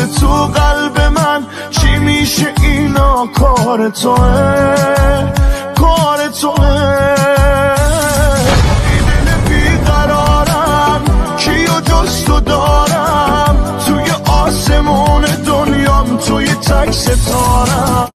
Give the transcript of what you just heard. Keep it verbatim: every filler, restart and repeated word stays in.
تو قلب من چی میشه اینا کار توه کار توه دل بیقرارم کیو جز تو دارم توی آسمون دنیام توی تک ستارم